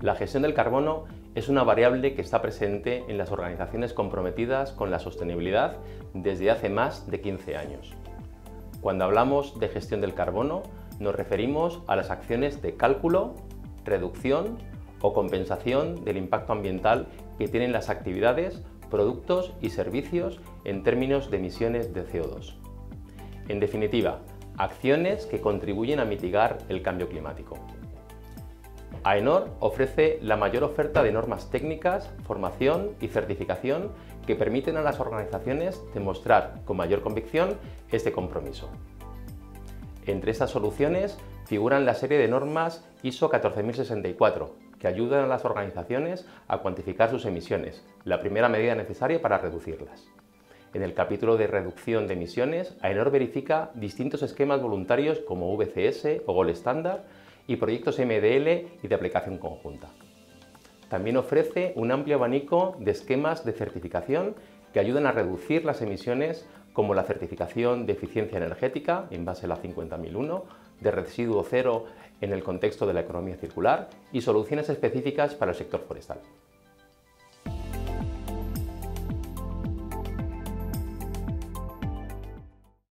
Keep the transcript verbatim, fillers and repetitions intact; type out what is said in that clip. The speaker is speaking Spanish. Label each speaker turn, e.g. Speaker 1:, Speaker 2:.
Speaker 1: La gestión del carbono es una variable que está presente en las organizaciones comprometidas con la sostenibilidad desde hace más de quince años. Cuando hablamos de gestión del carbono, nos referimos a las acciones de cálculo, reducción o compensación del impacto ambiental que tienen las actividades, productos y servicios en términos de emisiones de C O dos. En definitiva, acciones que contribuyen a mitigar el cambio climático. AENOR ofrece la mayor oferta de normas técnicas, formación y certificación que permiten a las organizaciones demostrar con mayor convicción este compromiso. Entre estas soluciones figuran la serie de normas I S O catorce mil sesenta y cuatro, que ayudan a las organizaciones a cuantificar sus emisiones, la primera medida necesaria para reducirlas. En el capítulo de reducción de emisiones, AENOR verifica distintos esquemas voluntarios como V C S o Gold Standard y proyectos M D L y de aplicación conjunta. También ofrece un amplio abanico de esquemas de certificación que ayudan a reducir las emisiones, como la certificación de eficiencia energética en base a la cincuenta mil uno, de residuo cero en el contexto de la economía circular y soluciones específicas para el sector forestal.